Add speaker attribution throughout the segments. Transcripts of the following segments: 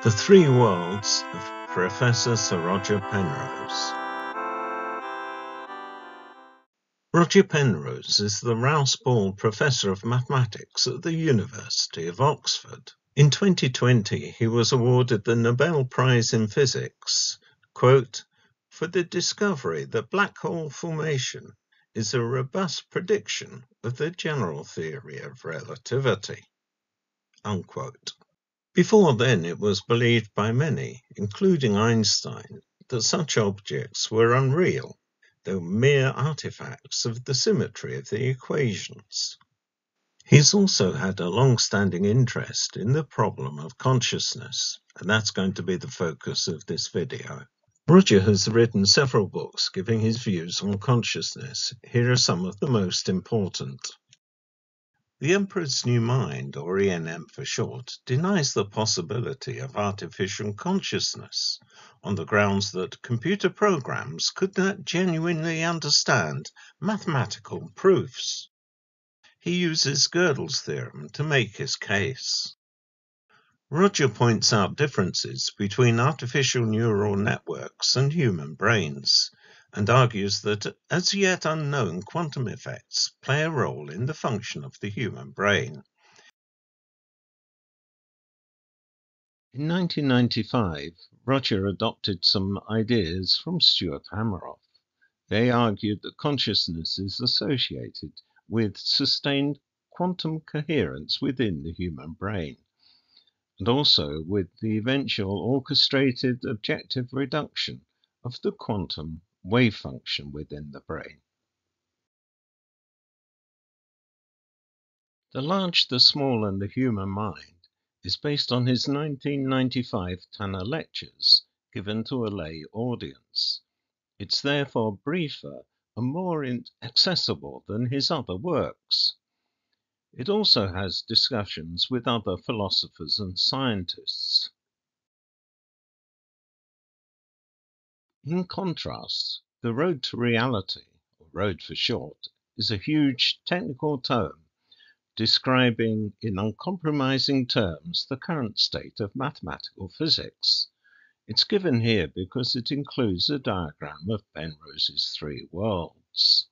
Speaker 1: The Three Worlds of Professor Sir Roger Penrose. Roger Penrose is the Rouse Ball Professor of Mathematics at the University of Oxford. In 2020, he was awarded the Nobel Prize in Physics, quote, for the discovery that black hole formation is a robust prediction of the general theory of relativity, unquote. Before then, it was believed by many, including Einstein, that such objects were unreal, though mere artifacts of the symmetry of the equations. He's also had a long-standing interest in the problem of consciousness, and that's going to be the focus of this video. Roger has written several books giving his views on consciousness. Here are some of the most important. The Emperor's New Mind, or ENM for short, denies the possibility of artificial consciousness on the grounds that computer programs could not genuinely understand mathematical proofs. He uses Gödel's theorem to make his case. Roger points out differences between artificial neural networks and human brains, and argues that as yet unknown quantum effects play a role in the function of the human brain. In 1995, Roger adopted some ideas from Stuart Hameroff. They argued that consciousness is associated with sustained quantum coherence within the human brain, and also with the eventual orchestrated objective reduction of the quantum wave function within the brain. The Large, the Small and the Human Mind is based on his 1995 Tanner lectures given to a lay audience. It's therefore briefer and more accessible than his other works. It also has discussions with other philosophers and scientists. In contrast, the road to reality, or road for short, is a huge technical term describing in uncompromising terms the current state of mathematical physics. It's given here because it includes a diagram of Penrose's three worlds.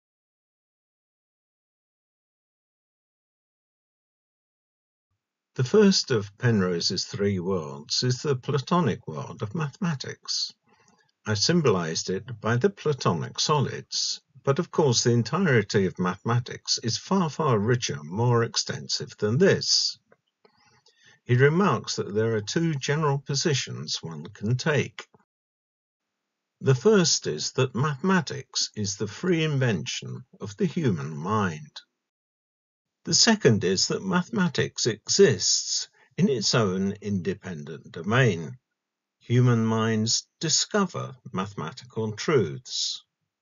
Speaker 1: The first of Penrose's three worlds is the Platonic world of mathematics. I've symbolized it by the Platonic solids, but of course the entirety of mathematics is far, far richer, more extensive than this. He remarks that there are two general positions one can take. The first is that mathematics is the free invention of the human mind. The second is that mathematics exists in its own independent domain. Human minds discover mathematical truths.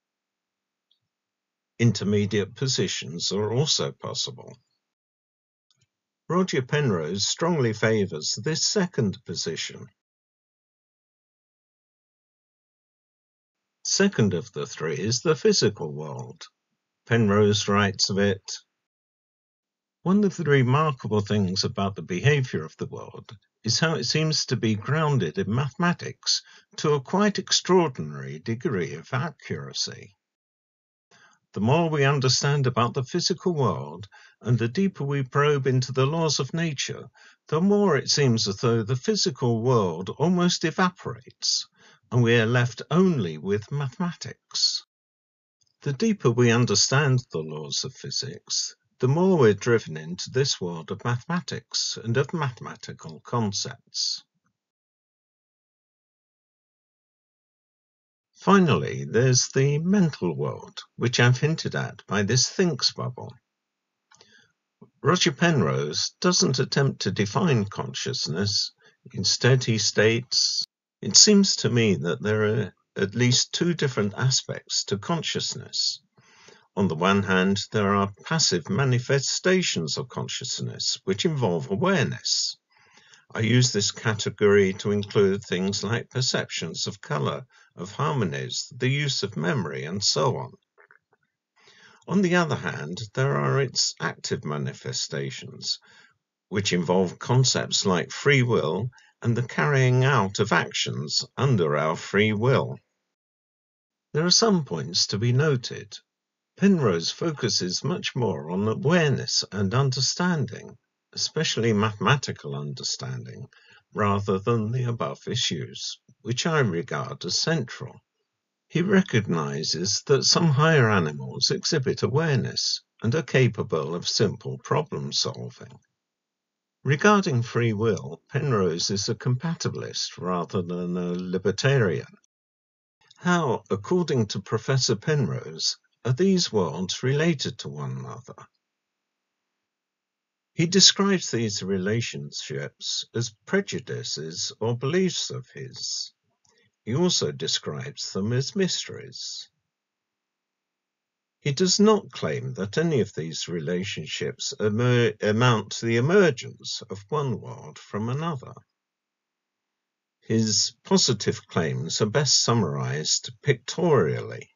Speaker 1: Intermediate positions are also possible. Roger Penrose strongly favours this second position. Second of the three is the physical world. Penrose writes of it, one of the remarkable things about the behaviour of the world is how it seems to be grounded in mathematics to a quite extraordinary degree of accuracy. The more we understand about the physical world and the deeper we probe into the laws of nature, the more it seems as though the physical world almost evaporates and we are left only with mathematics. The deeper we understand the laws of physics, the more we're driven into this world of mathematics and of mathematical concepts. Finally, there's the mental world, which I've hinted at by this thinks bubble. Roger Penrose doesn't attempt to define consciousness. Instead, he states, it seems to me that there are at least two different aspects to consciousness. On the one hand, there are passive manifestations of consciousness, which involve awareness. I use this category to include things like perceptions of colour, of harmonies, the use of memory, and so on. On the other hand, there are its active manifestations, which involve concepts like free will and the carrying out of actions under our free will. There are some points to be noted. Penrose focuses much more on awareness and understanding, especially mathematical understanding, rather than the above issues, which I regard as central. He recognizes that some higher animals exhibit awareness and are capable of simple problem solving. Regarding free will, Penrose is a compatibilist rather than a libertarian. How, according to Professor Penrose, are these worlds related to one another? He describes these relationships as prejudices or beliefs of his. He also describes them as mysteries. He does not claim that any of these relationships amount to the emergence of one world from another. His positive claims are best summarized pictorially.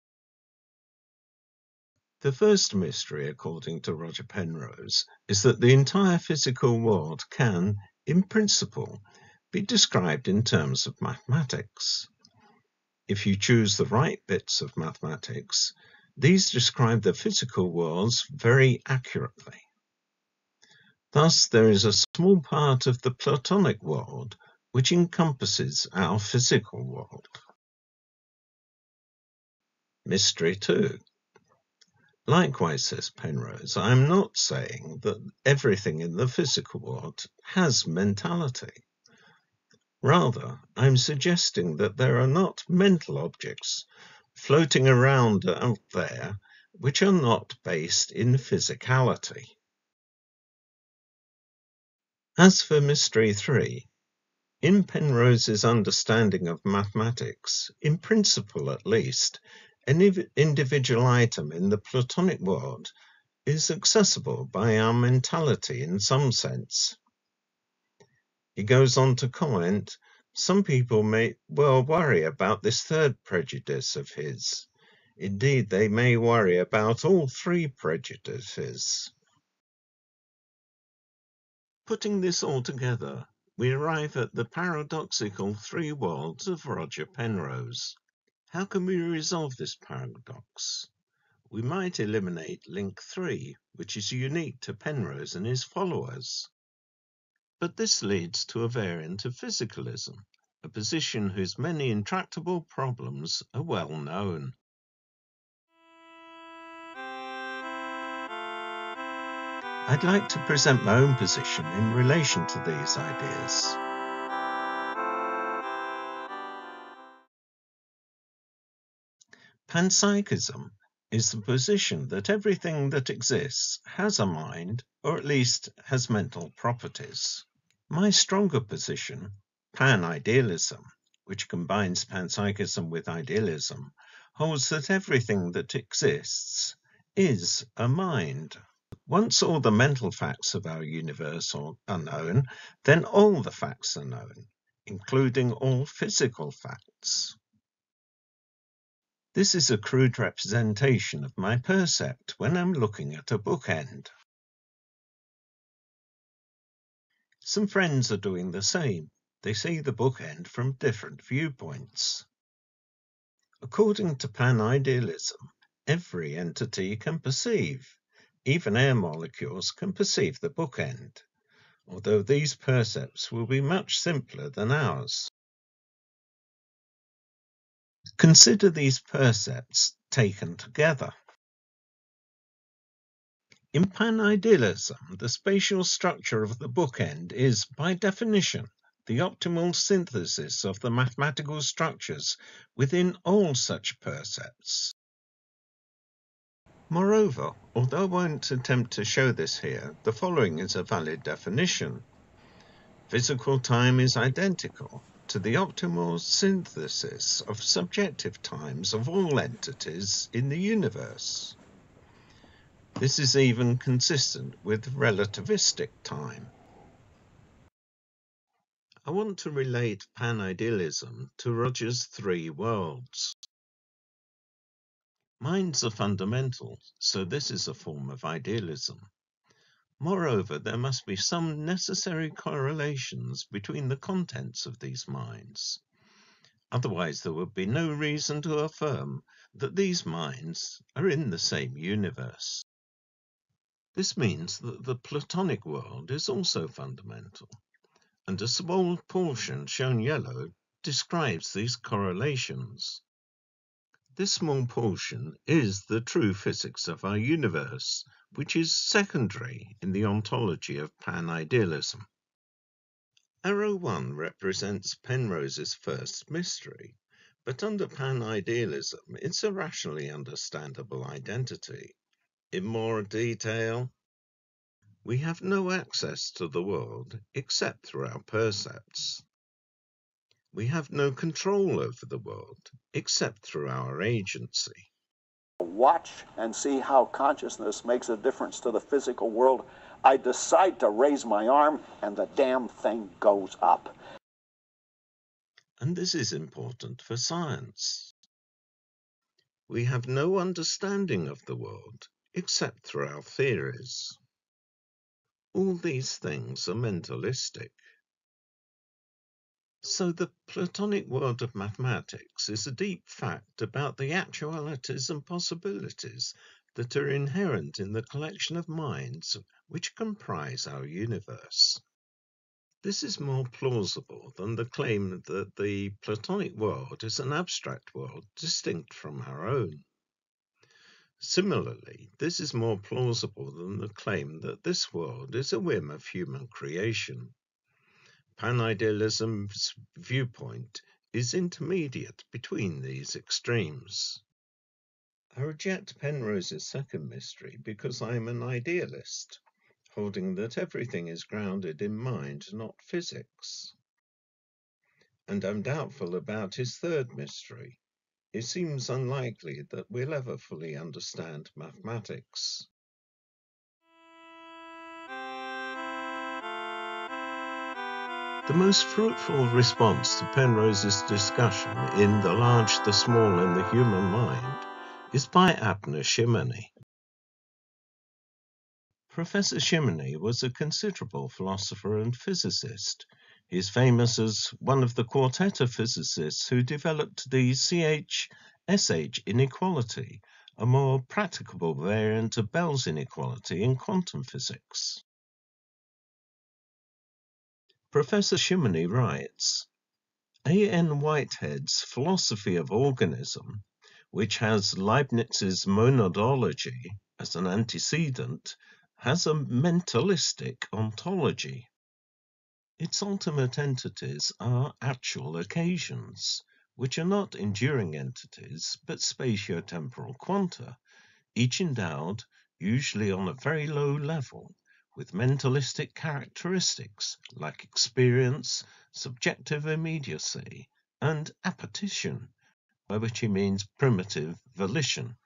Speaker 1: The first mystery, according to Roger Penrose, is that the entire physical world can, in principle, be described in terms of mathematics. If you choose the right bits of mathematics, these describe the physical worlds very accurately. Thus, there is a small part of the Platonic world which encompasses our physical world. Mystery 2. Likewise, says Penrose, I am not saying that everything in the physical world has mentality. Rather, I am suggesting that there are not mental objects floating around out there which are not based in physicality. As for Mystery 3, in Penrose's understanding of mathematics, in principle at least, any individual item in the Platonic world is accessible by our mentality in some sense. He goes on to comment, some people may well worry about this third prejudice of his. Indeed, they may worry about all three prejudices. Putting this all together, we arrive at the paradoxical three worlds of Roger Penrose. How can we resolve this paradox? We might eliminate link 3, which is unique to Penrose and his followers. But this leads to a variant of physicalism, a position whose many intractable problems are well known. I'd like to present my own position in relation to these ideas. Panpsychism is the position that everything that exists has a mind, or at least has mental properties. My stronger position, Pan-idealism, which combines panpsychism with idealism, holds that everything that exists is a mind. Once all the mental facts of our universe are known, then all the facts are known, including all physical facts. This is a crude representation of my percept when I'm looking at a bookend. Some friends are doing the same. They see the bookend from different viewpoints. According to Pan-idealism, every entity can perceive. Even air molecules can perceive the bookend, although these percepts will be much simpler than ours. Consider these percepts taken together. In Pan-idealism, the spatial structure of the bookend is, by definition, the optimal synthesis of the mathematical structures within all such percepts. Moreover, although I won't attempt to show this here, the following is a valid definition. Physical time is identical to the optimal synthesis of subjective times of all entities in the universe. This is even consistent with relativistic time. I want to relate Pan-idealism to Roger's three worlds. Minds are fundamental, so this is a form of idealism. Moreover, there must be some necessary correlations between the contents of these minds. Otherwise, there would be no reason to affirm that these minds are in the same universe. This means that the Platonic world is also fundamental, and a small portion, shown yellow, describes these correlations. This small portion is the true physics of our universe, which is secondary in the ontology of Pan-idealism. Arrow 1 represents Penrose's first mystery, but under Pan-idealism it's a rationally understandable identity. In more detail, we have no access to the world except through our percepts. We have no control over the world except through our agency.
Speaker 2: Watch and see how consciousness makes a difference to the physical world. I decide to raise my arm and the damn thing goes up.
Speaker 1: And this is important for science. We have no understanding of the world except through our theories. All these things are mentalistic. So the Platonic world of mathematics is a deep fact about the actualities and possibilities that are inherent in the collection of minds which comprise our universe. This is more plausible than the claim that the Platonic world is an abstract world distinct from our own. Similarly, this is more plausible than the claim that this world is a whim of human creation. Pan-idealism's viewpoint is intermediate between these extremes. I reject Penrose's second mystery because I am an idealist, holding that everything is grounded in mind, not physics. And I'm doubtful about his third mystery. It seems unlikely that we'll ever fully understand mathematics. The most fruitful response to Penrose's discussion in The Large, the Small and the Human Mind is by Abner Shimony. Professor Shimony was a considerable philosopher and physicist. He is famous as one of the quartet of physicists who developed the CH-SH inequality, a more practicable variant of Bell's inequality in quantum physics. Professor Shimony writes, A.N. Whitehead's philosophy of organism, which has Leibniz's monadology as an antecedent, has a mentalistic ontology. Its ultimate entities are actual occasions, which are not enduring entities, but spatio-temporal quanta, each endowed, usually on a very low level, with mentalistic characteristics like experience, subjective immediacy, and appetition, by which he means primitive volition.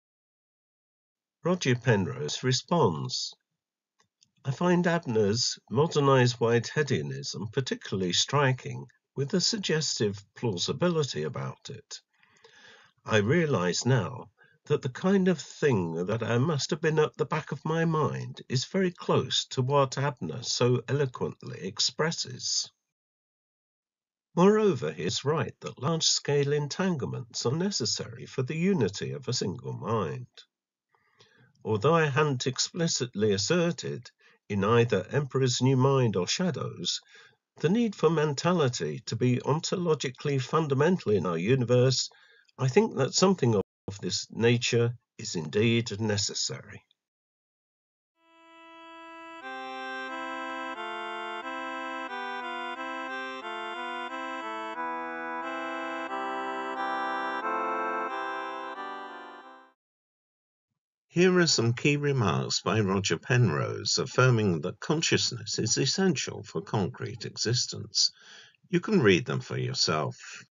Speaker 1: Roger Penrose responds, I find Abner's modernized Whiteheadianism particularly striking, with a suggestive plausibility about it. I realize now that the kind of thing that I must have been at the back of my mind is very close to what Abner so eloquently expresses. Moreover, he is right that large-scale entanglements are necessary for the unity of a single mind. Although I hadn't explicitly asserted, in either Emperor's New Mind or Shadows, the need for mentality to be ontologically fundamental in our universe, I think that something of this nature is indeed necessary. Here are some key remarks by Roger Penrose affirming that consciousness is essential for concrete existence. You can read them for yourself.